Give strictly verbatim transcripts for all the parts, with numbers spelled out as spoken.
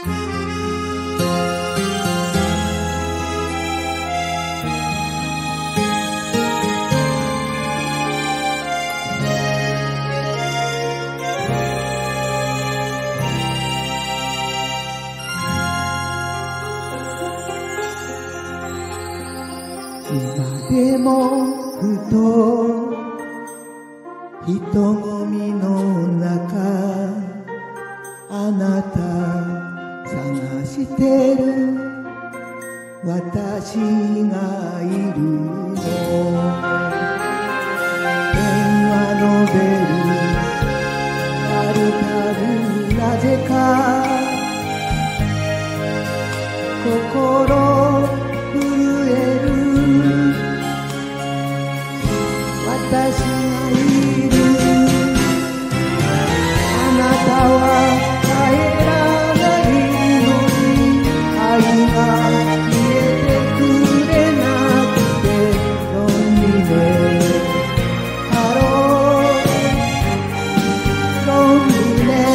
今でもふと人混みの中あなた探してる私がいるの電話のベルタルタルなぜか心震える私がいるあなたは帰らないのに愛が消えてくれなくてロンリネハローロンリネ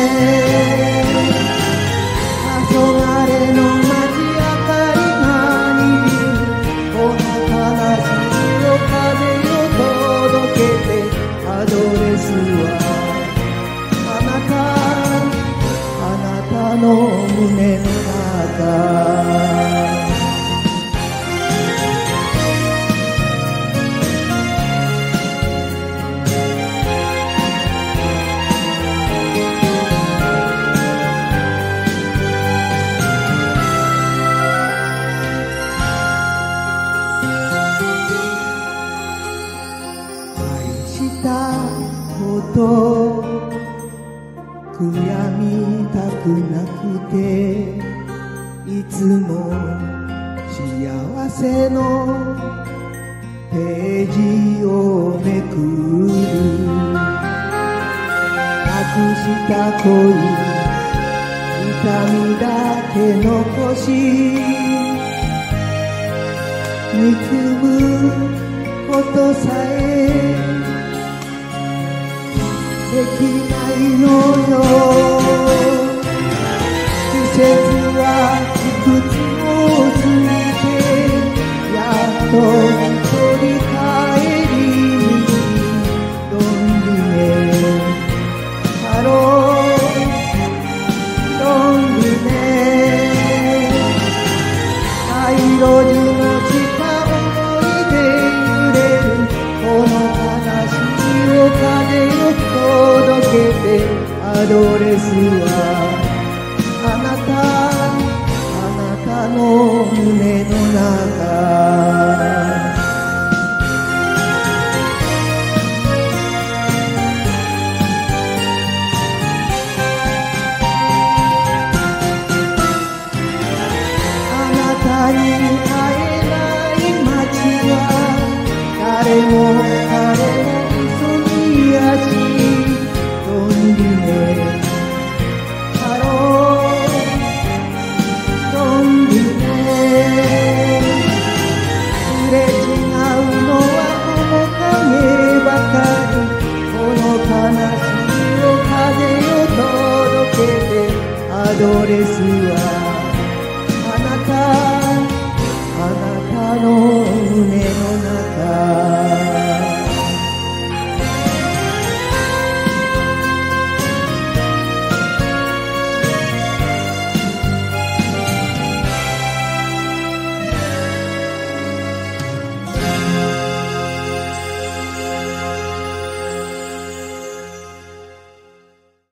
黄昏の街明かりが握るこの悲しみを風よ届けてアドレスはあなたあなたの胸の中と悔やみたくなくていつも幸せのページをめくる隠した恋痛みだけ残し憎むことさえできないのよ季節はいくつも過ぎてやっと振り返りロンリネハローロンリネ灰色地の地下思い出揺れるこの悲しみを風よ届けてアドレスはあなたあなたの胸の中あなたに会えない街は誰も彼も急ぎ足アドレスはあなたあなたの胸の中